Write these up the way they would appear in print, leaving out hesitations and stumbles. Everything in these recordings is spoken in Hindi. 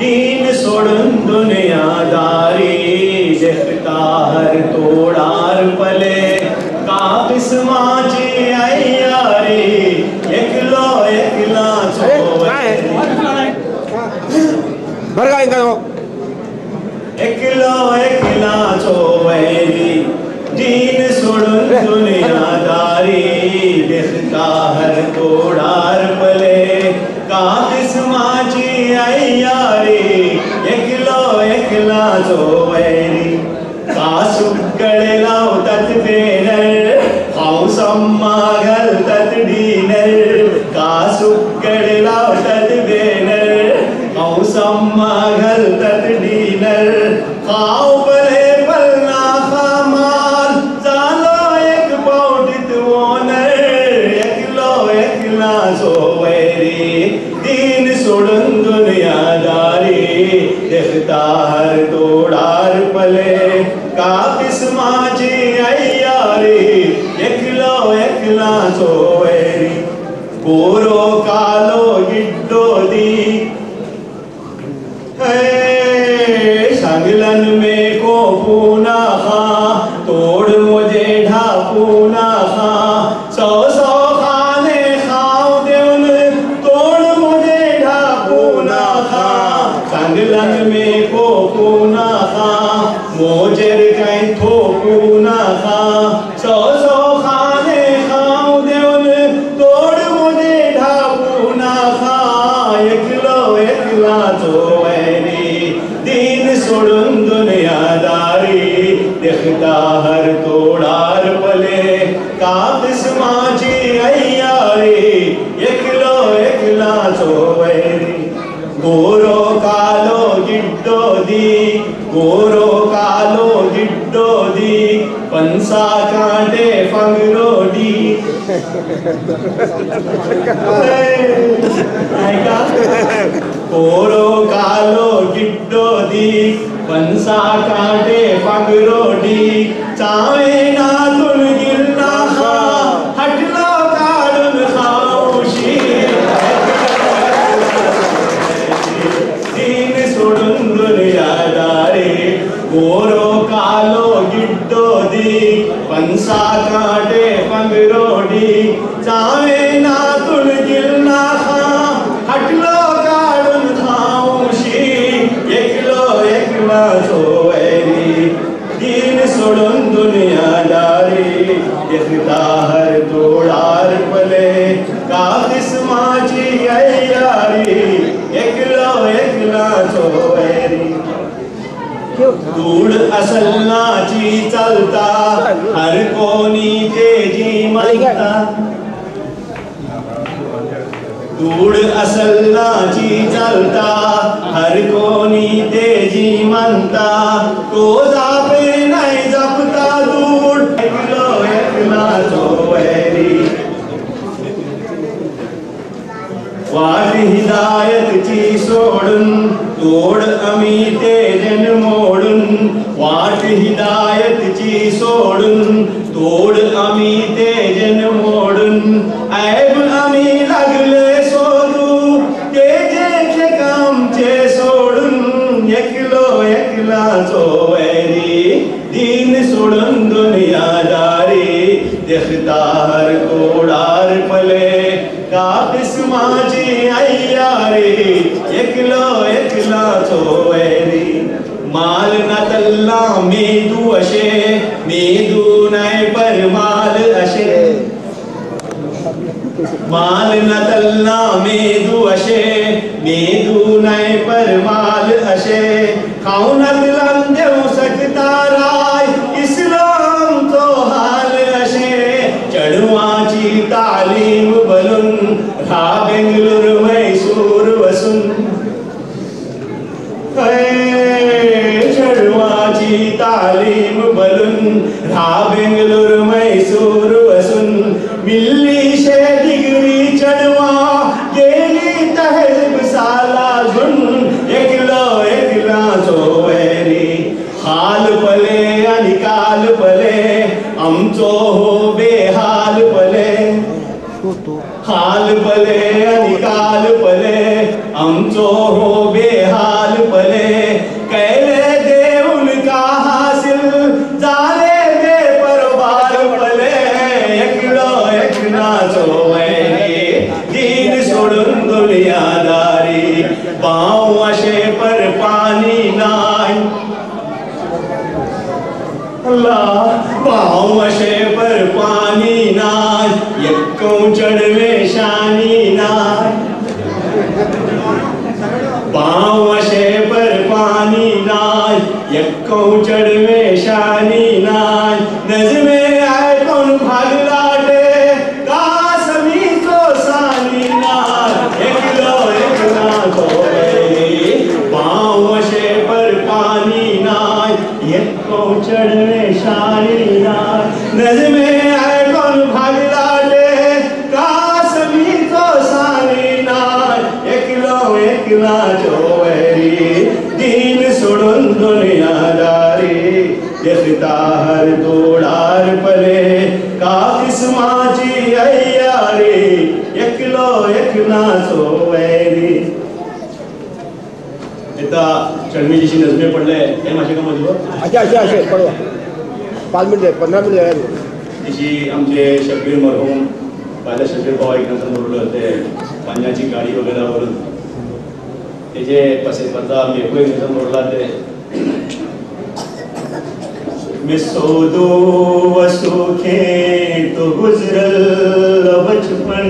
दीन सोडून दुनियादारी देखता हर तोडार पले कापिस माझी अय्यारी एकलो एकला एकलो एकला चोवैरी दीन सोडून दुनियादारी देखता हर तोडार पले कापिस माझी अय्यारी एकलो एकला चोवैरी कासुकडे लावतात बेनर हौसम्मा घालतात डिनर कासुकडे लावतात बेनर हौसम्मा घालतात डिनर खाऊ भले पलना खामाल चालो एक पावटीत ओनर एकलो एकला सोवैरी दीन सोडून दुनियादारी देखता हर तोडार पले कापिस माझी अय्यारी एकलो एकला सोवैरी गोरो कालो गिड्डो दी सांगलन में को पूना खा तोड़ मुझे ढापूना खा सौ सौ खाने खाओ देवन तोड़ मुझे ढापूना खा सांगलन में को पूना खा मोजर कहीं थोपूना खा सौ सौ खाने खाओ देवन तोड़ मुझे ढापूना खा एकलो एकला चोवैरी दीन सोडून दुनियादारी देखता हर तोडार पले कापिस माझी अय्यारी एकलो एकला चोवैरी गोरो कालो गिड्डो दी गोरो कालो गिड्डो दी पंसा कांटे फंगरो दी गोरो कालो गिड्डो दी पंसा कांटे फंगरो दी चावे ना तुल गिरना खा हटलो काडुन खाऊशी दीन सोडून दुनियादारी गोरो कालो गिड्डो दी पंसा कांटे फंगरो दी चावे ना तुल गिरना खा हटलो काडुन खाऊशी एकलो एकला सोवैरी दीन सोडून दुनियादारी देखता हर तोडार पले कापिस माझी अय्यारी एकलो एकला चोवैरी दूड असलनाची चलता हर कोणी तेजी म्हणता दूड असलनाची चलता हर कोणी तेजी म्हणता तो जापे नाही जपता दूड एकलो एकला चोवैरी वाट हिदायतची सोडून तोड अमी तेजन मोडून वाट हिदायतची सोडून तोड अमी तेजन मोडून ऐब अमी लागले सोडू तेजेचे कामचे सोडून एकलो एकला चोवैरी दीन सोडून दुनियादारी देखता हर तोडार पले कापिस माझी अय्यारी एकलो एकला चोवैरी माल नतल्ला मेदू अशे मेदू नाही पर माल अशे माल नतल्ला मेदू अशे मेदू नाही पर माल अशे खाऊनतलान देऊ सकता राय इस्लाम तो हाल अशे चढवाची तालीम बलून हा बेंगलुर मैसूर वसून चढवाची तालीम बलून हा बेंगलुर मैसूर वसून मिल्ली शे डिग्री चढवा गेली तहजीब साला झुन एकलो एकला चोवैरी हाल पले आणि काल पले आमचो हो बेहाल पले हाल पले आणि काल पले आमचो हो बेहाल पावशे पर पानी नाय यक्कों चढ़वे शानी नाय पावशे पर पानी नाय यक्कों चढ़वे शानी नाय नज़्मे आए कौन भाग लाटे कासमी को सानी नाय एकलो एकला तो पावशे पर पानी नाय यक्कों चढ़वे शानी नाय नज़्मे आए कौन भाग लाटे कासमी को सानी नाय एकला जो दीन सुड़न दुनियादारी यखता हर दोड़ार पले का किस्माची अयारी एकलो एकला सो वैरी इता चढ़वी जैसी नज़में पढ़ ले ये माशे का मजबूर अच्छा पढ़ो 5 मिनिट 15 मिनिट आहे जशी आमचे शब्बीर मरहूम पहिल्या शब्बीर भाऊ एक नंतर बोलले होते पाण्याची गाडी वगैरे वरून तेजे पसे पता मे कोई नंतर बोलला ते मैं सोदो वसुखे तो गुजरल बचपन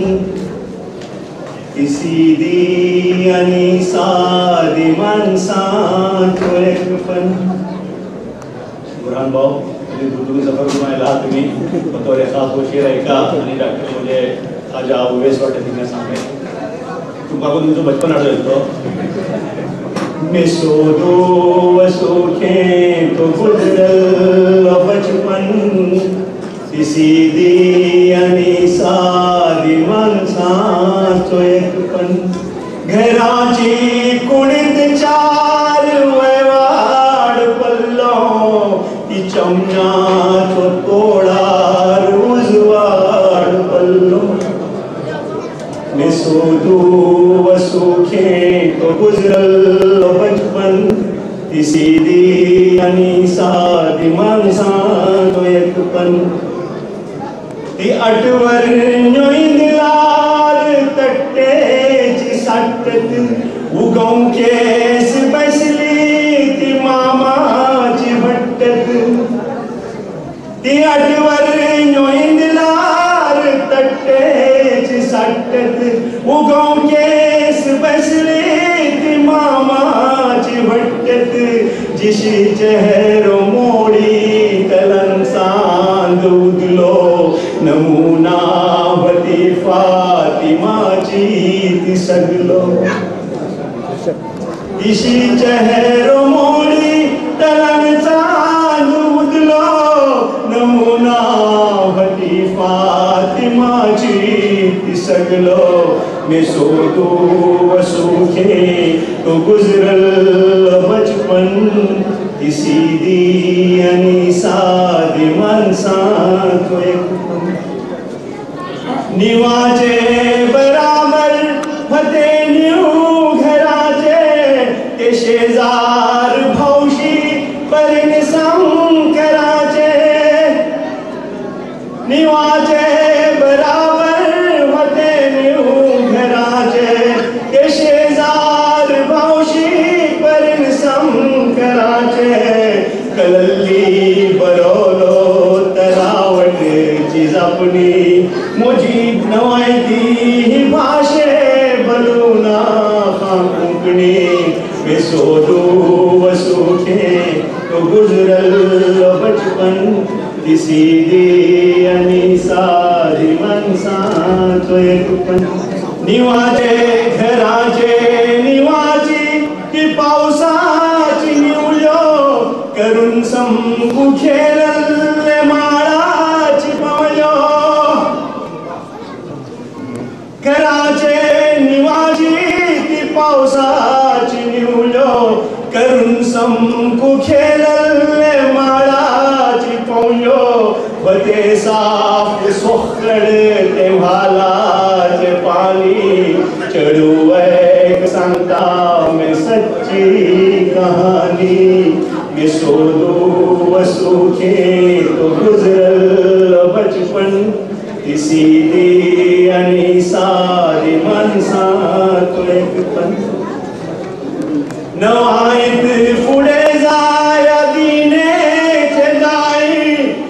किसी दी अनीसा दिमानसा तो एक पन बुरहान भाऊ दूर सफर घुमायला तुम्ही बतौर खास गोष्टी ऐका आणि डॉक्टर म्हणजे खाजा उवेस वाटत तिने सांगे तुमका को तुमचं बचपन आठवतो मैं सोदो वसुखे तो गुजरल बचपन किसी दी अनीसा दिमानसा तो एक पन घराची कुणीत चार वेवाड पल्लो ती चमना तो तोडार उजवाड पल्लो मैं सोदू वसुखे तो गुजरल बचपन किसी दी अनीसा दिमानसा तो एक पन ती अटवर न्योइंदलार तट्टेची साटत उगों केस बसली ती मामाची भट्टत ती अटवर न्योइंदलार तट्टेची साटत उगों केस बसली ती मामाची भट्टत जिशी चेहरो मोडी तलन सांद उदलो नमूना वती फातिमाची ती सगलो जिशी चेहरो मोडी तलन सांद उदलो नमूना वती फातिमाची ती सगलो मैं सोदू वसुखे तो गुजरल बचपन किसी दी अनीसा दिमानसा तो एक निवाजे बराबर फते न्यू घराचे के शेजार भौशी परिन संकराचे निवाजे बराबर फते न्यू घराचे के शेजार भौशी परिन संकराचे कलल्ली बरोलो तरावट चीज अपनी मुजीब नवायती भाषे बलूना खाकुकनी मैं सोदू वसुखे तो गुजरल बचपन किसी दी अनीसा दिमानसा तो एक पन निवाजे घराचे निवाची की पावसाची निवलो करून संगू खेळले माळाची पवलो घराचे निवाची की पावसाची निवलो करून संगू खेळले माळाची पवलो बते साफ सोखडते भालाचे पाणी चढू एक सांगता मैं सच्ची कहानी मैं सोदू वसुखे तो गुजरल बचपन किसी दी अनीसा दिमानसा तो एक पन नवायत फुडे जाया दीने चे दाई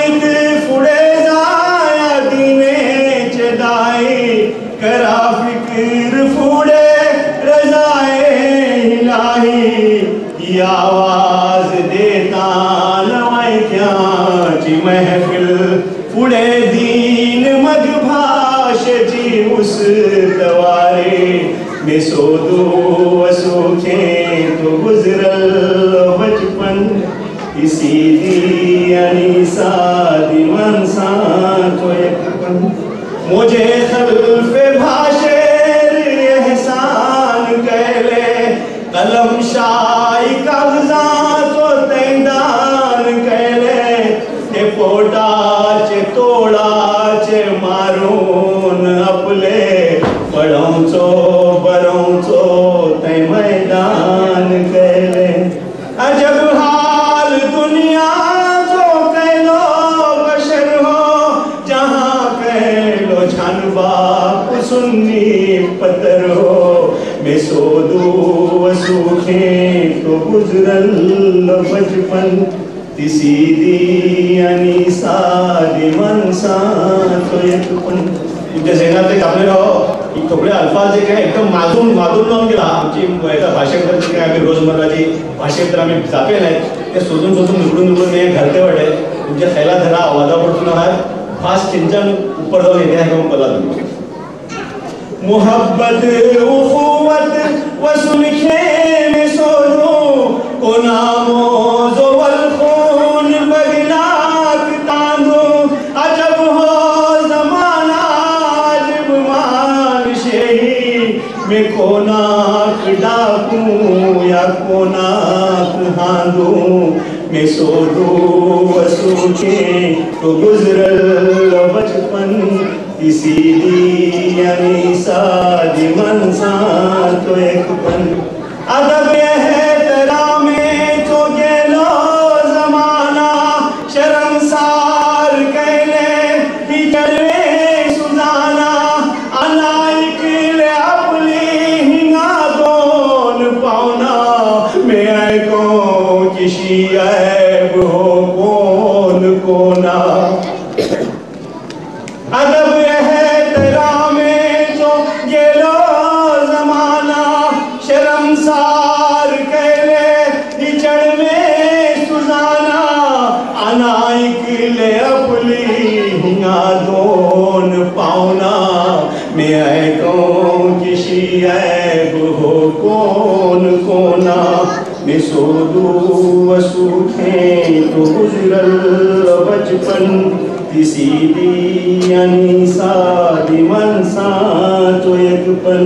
नाइक फुड़े जाया दीने चदाई करा फिक्र फुड़े रजाए हिलाई की आवाज देता लवाई क्या ची महफिल फुड़े दीन मगभाष जी उस तवारे में सोदू वसूखे तो गुजरल बचपन इसी दी अनीसा दिमन सा तो एकपन मुझे खल्फे भाशेर एहसान कहले कलम शाही कागजा तो तैदान कहले के पोटा चे तोड़ा चे मारून अपले पढ़ो बरो तै मैदान कहले अजब हाल दुनिया जो कहलो बशर हो जहाँ कहलो छानबा सुन्नी पतर हो मैं सोदू वसूखे तो गुजरल बचपन तिसी दी अनीसा दिमन सा तो एकपन तुमच्या सेनात ते आपले राहो थोडे अल्फाज जे काय एकदम माजून लावून गेला आमची भाषेबद्दल जे काय आम्ही रोजमर्राची भाषेत आम्ही जापे नाहीत ते शोधून निवडून हे घालते वाटे तुमच्या खैला धरा आवाजापडून आहात फास्ट चिंतन ऊपर जाऊन येते आहे कला तुम्ही मोहब्बत उखुवत वसुलखे में सोनो को नामो जो वलखून बगनाक तांदो अजब हो जमाना अजब मान शेही में कोनाक डाकू या कोनाक हांदू में सोदू वसूखे तो गुजरल बचपन इसी दी अनीसा दिमन सा तो एकपन अदब एहतराम तो गेलो जमाना शर्मसार कहले हिजरे सुजाना अनाइक ले अपनी हिंगा दोन पाउना मैं आए को किसी ऐब हो कौन कोना अदब एहतराम जो गेलो जमाना शर्मसार कहले हिजड़ में सुजाना अनाइक ले अपनी हिंगा दोन पाउना मैं आए कौन किसी ऐब हो कौन कोना मैं सोदू वसूखे तो गुजरल बचपन इसी दी अनीसा दिमन सा तो एकपन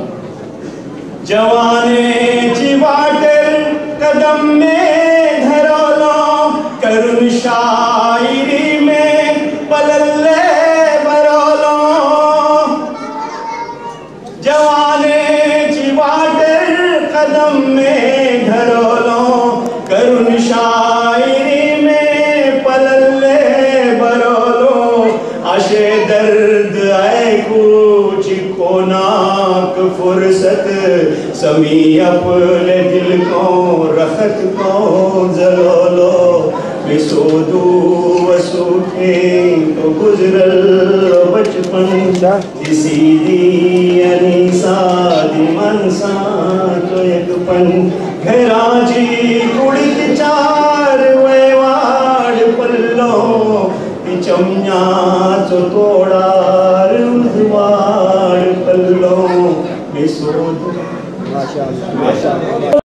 जवाने चिवाटर कदम में धरोलो करुण शायरी में पलल्ले बरोलो जवाने चिवाटर कदम में धरोलो करुण शायरी में पलल्ले आशे दर्द आए कुछ कोनाक फुर्सत समी अपने दिल को रखत को जलोलो मैं सोदू वसूखे तो गुजरल बचपन इसी दी अनीसा दिमन सा तो एकपन घराजी कुड़ित चार वेवाड़ पल्लो चमया चो तोड़ार उजवाड़ पल्लो में सोदू माशाअल्लाह।